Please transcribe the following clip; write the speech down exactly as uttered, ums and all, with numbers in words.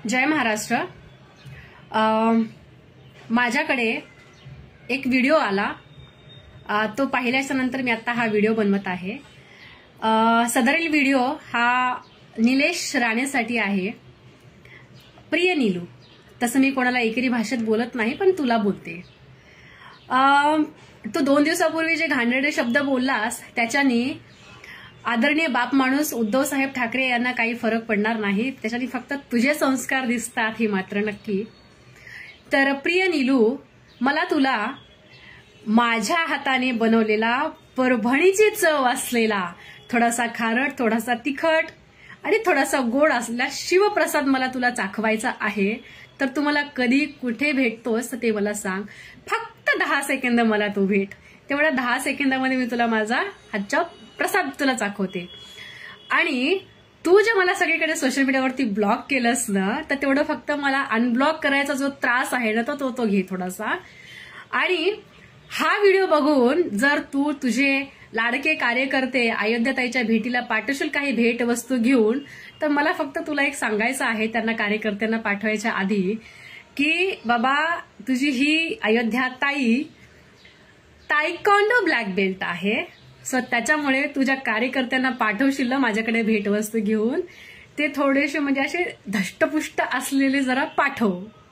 जय महाराष्ट्र। माझ्याकडे एक व्हिडिओ आला, तो पाहिल्याच्या नंतर मी आता हा व्हिडिओ बनवत आहे। सदरील व्हिडिओ हा निलेश राणेसाठी आहे। प्रिय नीलू, तसं मी कोणाला एकेरी भाषेत बोलत नाही, पण तुला बोलते। तू दोन दिवसापूर्वी जे घाणेरडे शब्द बोललास त्याच्यानी आदरणीय बाप माणूस उद्धव साहेब ठाकरे यांना काही फरक पडणार नाही, त्याच्यानी फक्त तुझे संस्कार दिसतात हे मात्र नक्की। तर प्रिय नीलू, मला तुला माझ्या हाताने बनवलेला परभणीची चव असलेला थोडासा खारट, थोडासा तिखट आणि थोडासा गोड असलेला शिवप्रसाद मला तुला चाखवायचा आहे। तर तू मला कधी कुठे भेटतोस ते मला सांग। फक्त दहा सेकंद मला तू भेट, तेवढ्या दहा सेकंदामध्ये मी तुला माझा हातचा प्रसाद तुला चाखवते। आणि तू जे मला सगळीकडे सोशल मीडियावरती ब्लॉक केलंस ना, तर तेवढं फक्त मला अनब्लॉक करायचा जो त्रास आहे ना, तो तो घे थोडासा। आणि हा व्हिडिओ बघून जर तू तुझे लाडके कार्यकर्ते अयोध्याताईच्या भेटीला पाठवशील काही भेट वस्तू घेऊन, तर मला फक्त तुला एक सांगायचं आहे त्यांना, कार्यकर्त्यांना पाठवायच्या आधी, की बाबा तुझी ही अयोध्याताई तायक्वांडो ब्लॅक बेल्ट आहे। सो त्याच्यामुळे तुझ्या कार्यकर्त्यांना पाठवशील ना माझ्याकडे भेटवस्तू घेऊन, ते थोडेसे म्हणजे असे धष्टपुष्ट असलेले जरा पाठव।